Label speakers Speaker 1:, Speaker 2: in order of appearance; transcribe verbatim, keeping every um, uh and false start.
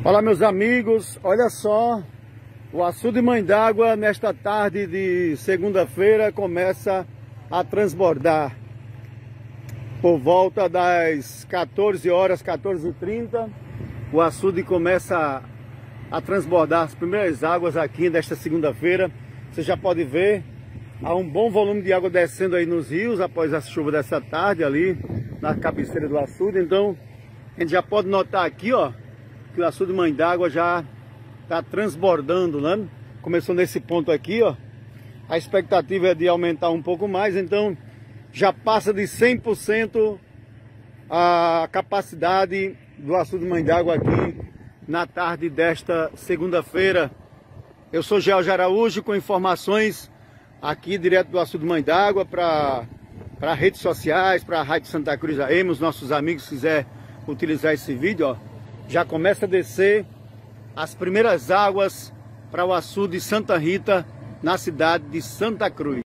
Speaker 1: Olá, meus amigos, olha só, o açude Mãe d'Água nesta tarde de segunda-feira começa a transbordar por volta das quatorze horas, quatorze e trinta. O açude começa a transbordar as primeiras águas aqui nesta segunda-feira. Você já pode ver, há um bom volume de água descendo aí nos rios após a chuva dessa tarde ali na cabeceira do açude. Então a gente já pode notar aqui, ó, que o açude Mãe d'Água já está transbordando, né? Começou nesse ponto aqui, ó. A expectativa é de aumentar um pouco mais, então já passa de cem por cento a capacidade do açude Mãe d'Água aqui na tarde desta segunda-feira. Eu sou George Araújo com informações aqui direto do açude Mãe d'Água para para redes sociais, para a Rádio Santa Cruz A M. Os nossos amigos, se quiser utilizar esse vídeo, ó, já começa a descer as primeiras águas para o açude Santa Rita, na cidade de Santa Cruz.